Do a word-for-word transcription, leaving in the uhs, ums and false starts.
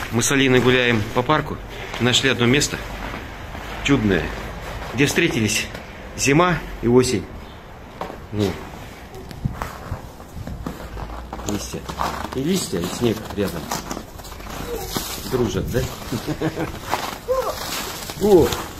Мы с Алиной гуляем по парку. Нашли одно место чудное, где встретились зима и осень. Ну, листья. И листья, и снег рядом. Дружат, да? О!